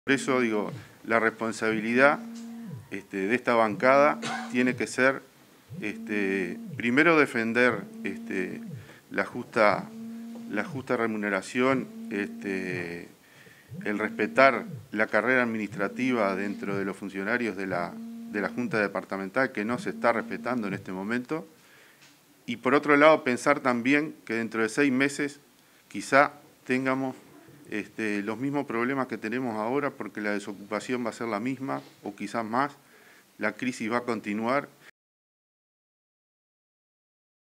Por eso digo, la responsabilidad de esta bancada tiene que ser, primero defender la justa remuneración, el respetar la carrera administrativa dentro de los funcionarios de la Junta Departamental, que no se está respetando en este momento. Y por otro lado, pensar también que dentro de 6 meses quizá tengamos los mismos problemas que tenemos ahora, porque la desocupación va a ser la misma o quizás más, la crisis va a continuar